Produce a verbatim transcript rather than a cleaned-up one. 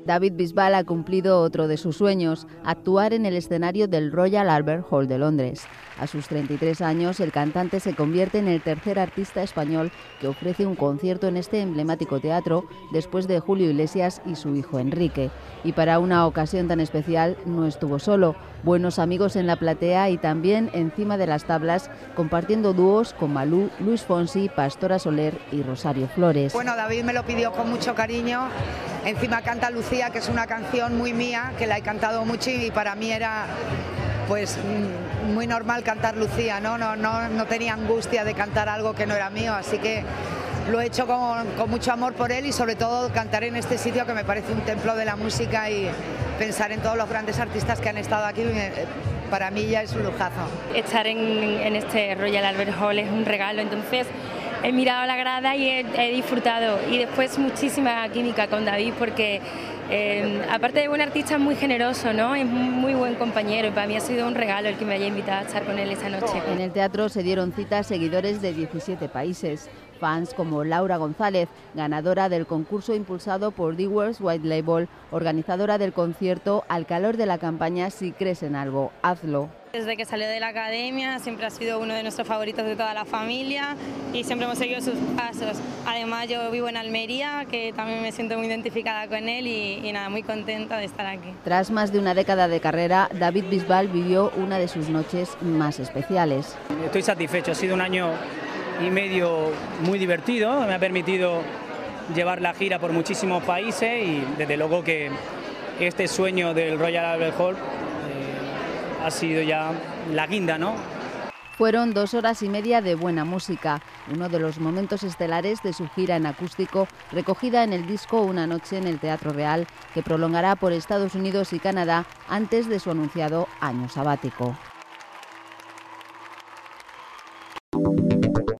David Bisbal ha cumplido otro de sus sueños, actuar en el escenario del Royal Albert Hall de Londres. A sus treinta y tres años, el cantante se convierte en el tercer artista español que ofrece un concierto en este emblemático teatro, después de Julio Iglesias y su hijo Enrique. Y para una ocasión tan especial no estuvo solo. Buenos amigos en la platea y también encima de las tablas, compartiendo dúos con Malú, Luis Fonsi, Pastora Soler y Rosario Flores. Bueno, David me lo pidió con mucho cariño. Encima canta Lucía, que es una canción muy mía, que la he cantado mucho y para mí era pues muy normal cantar Lucía, ¿no? No, no, no tenía angustia de cantar algo que no era mío, así que lo he hecho con, con mucho amor por él y sobre todo cantar en este sitio que me parece un templo de la música y pensar en todos los grandes artistas que han estado aquí, para mí ya es un lujazo. Estar en, en este Royal Albert Hall es un regalo, entonces he mirado la grada y he, he disfrutado, y después muchísima química con David porque eh, aparte de buen artista es muy generoso, ¿no? Es muy buen compañero y para mí ha sido un regalo el que me haya invitado a estar con él esta noche. En el teatro se dieron cita seguidores de diecisiete países. Fans como Laura González, ganadora del concurso impulsado por The World's White Label, organizadora del concierto Al calor de la campaña Si crees en algo, hazlo. Desde que salió de la academia siempre ha sido uno de nuestros favoritos de toda la familia y siempre hemos seguido sus pasos. Además yo vivo en Almería, que también me siento muy identificada con él y, y nada, muy contenta de estar aquí. Tras más de una década de carrera, David Bisbal vivió una de sus noches más especiales. Estoy satisfecho, ha sido un año y medio muy divertido, me ha permitido llevar la gira por muchísimos países y desde luego que este sueño del Royal Albert Hall eh, ha sido ya la guinda, ¿no? Fueron dos horas y media de buena música, uno de los momentos estelares de su gira en acústico, recogida en el disco Una noche en el Teatro Real, que prolongará por Estados Unidos y Canadá antes de su anunciado año sabático.